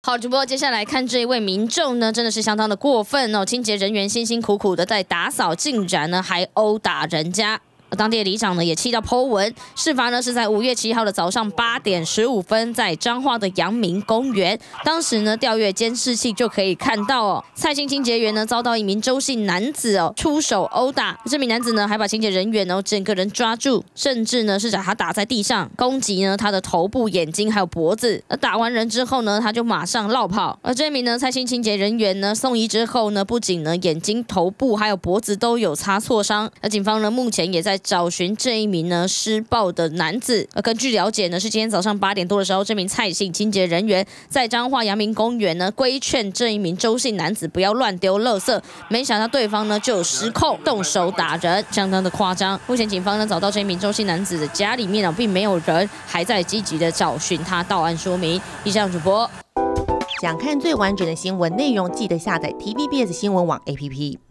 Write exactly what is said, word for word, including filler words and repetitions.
好，主播，接下来看这一位民众呢，真的是相当的过分哦！清洁人员辛辛苦苦的在打扫，竟然呢还殴打人家。 当地的里长呢也气到 po 文，事发呢是在五月七号的早上八点十五分，在彰化的阳明公园。当时呢调阅监视器就可以看到哦，蔡姓清洁员呢遭到一名周姓男子哦出手殴打，这名男子呢还把清洁人员哦整个人抓住，甚至呢是把他打在地上，攻击呢他的头部、眼睛还有脖子。而打完人之后呢，他就马上落跑。而这名呢蔡姓清洁人员呢送医之后呢，不仅呢眼睛、头部还有脖子都有擦挫伤。而警方呢目前也在 找寻这一名呢施暴的男子。而根据了解呢，是今天早上八点多的时候，这名蔡姓清洁人员在彰化阳明公园呢规劝这一名周姓男子不要乱丢垃圾，没想到对方呢就有失控动手打人，相当的夸张。目前警方呢找到这一名周姓男子的家里面呢并没有人，还在积极的找寻他到案说明。以上主播。 想看最完整的新闻内容，记得下载 T V B S 新闻网 A P P。